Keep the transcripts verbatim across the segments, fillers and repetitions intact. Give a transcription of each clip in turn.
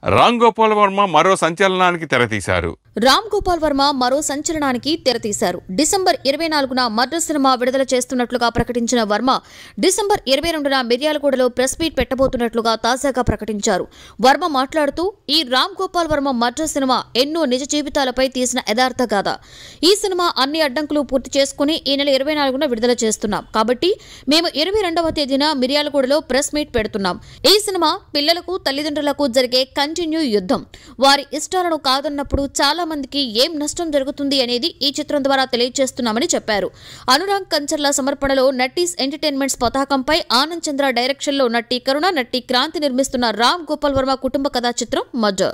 రామ్ గోపాల్ వర్మ మరో సంచలనానికి తెరతీశారు. రామ్ గోపాల్ వర్మ మరో సంచలనానికి తెరతీశారు. డిసెంబర్ ఇరవై నాలుగున మర్డర్ సినిమా విడుదల చేస్తున్నట్లుగా ప్రకటించిన వర్మ డిసెంబర్ ఇరవై రెండున మిర్యాలగూడలో ప్రెస్ మీట్ పెట్టబోతున్నట్లుగా తాజాగా ప్రకటించారు. వర్మ మాట్లాడుతూ, ఈ రామ్ గోపాల్ వర్మ మర్డర్ సినిమా ఎన్నో నిజ జీవితాలపై తీసిన యథార్థ గాథ. ఈ సినిమా అన్ని అడ్డంకులు పూర్తి చేసుకుని ఈ నెల ఇరవై నాలుగున విడుదల చేస్తున్నాం. కాబట్టి మేము ఇరవై రెండవ తేదీన మిర్యాలగూడలో ప్రెస్ మీట్ పెడుతున్నాం. ఈ సినిమా పిల్లలకు తల్లిదండ్రులకు జరిగే కంటిన్యూ యుద్ధం. వారి ఇష్టాలను కాదన్నప్పుడు చాలా మందికి ఏం నష్టం జరుగుతుంది అనేది ఈ చిత్రం ద్వారా తెలియజేస్తున్నామని చెప్పారు. అనురాగ్ కంచర్ల సమర్పణలో నట్టీస్ ఎంటర్టైన్మెంట్స్ పతాకంపై ఆనంద్ చంద్ర డైరెక్షన్ లో నట్టి కరుణ, నట్టి క్రాంతి నిర్మిస్తున్న రామ్ గోపాల్ వర్మ కుటుంబ కథా చిత్రం మర్డర్.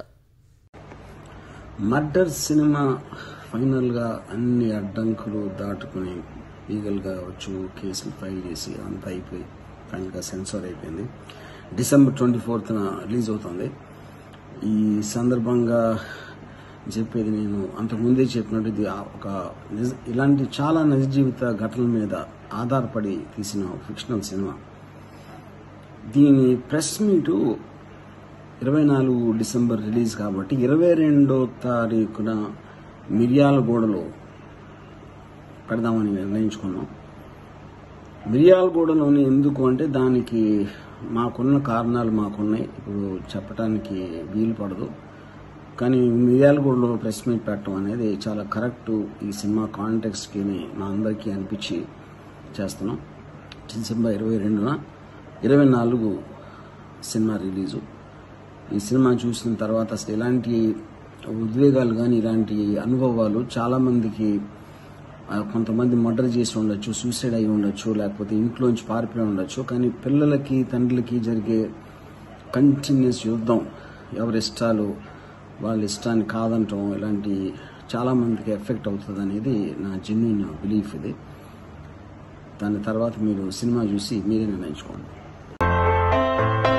మర్డర్ సినిమా ఫైనల్ గా అన్ని అడ్డంకులు దాటుకుని లీగల్ గా వచ్చు కేసులు ఫైల్ చేసి అంతా అయిపోయి ఫైనల్ గా సెన్సార్ అయిపోయింది. డిసెంబర్ ట్వంటీ ఫోర్త్ రిలీజ్ అవుతుంది. ఈ సందర్భంగా చెప్పేది, నేను అంతకుముందే చెప్పినట్టు ఇది ఒక ఇలాంటి చాలా నిజ జీవిత ఘటనల మీద ఆధారపడి తీసిన ఫిక్షనల్ సినిమా. దీని ప్రెస్ మీటు ఇరవై నాలుగు డిసెంబర్ రిలీజ్ కాబట్టి ఇరవై రెండో తారీఖున మిర్యాలగూడలో పెడదామని నిర్ణయించుకున్నాం. మిర్యాలగూడలోని ఎందుకు అంటే దానికి మాకున్న కారణాలు మాకున్నాయి, ఇప్పుడు చెప్పడానికి వీలు పడదు. కానీ మిర్యాలగూడలో ప్రెస్ మీట్ పెట్టడం అనేది చాలా కరెక్ట్ ఈ సినిమా కాంటెక్స్ట్కి మా అందరికీ అనిపించి చేస్తున్నాం. డిసెంబర్ ఇరవై రెండున ఇరవై నాలుగు సినిమా రిలీజు. ఈ సినిమా చూసిన తర్వాత అసలు ఇలాంటి ఉద్వేగాలు కానీ ఇలాంటి అనుభవాలు చాలామందికి, కొంతమంది మర్డర్ చేసి ఉండొచ్చు, సూసైడ్ అయి ఉండొచ్చు, లేకపోతే ఇంట్లోంచి పారిపోయి ఉండొచ్చు. కానీ పిల్లలకి తండ్రులకి జరిగే కంటిన్యూస్ యుద్ధం, ఎవరి ఇష్టాలు వాళ్ళ ఇష్టాన్ని కాదంటాం, ఇలాంటి చాలా మందికి ఎఫెక్ట్ అవుతుంది అనేది నా జెన్యూన్ బిలీఫ్. ఇది దాని తర్వాత మీరు సినిమా చూసి మీరే నిర్ణయించుకోండి.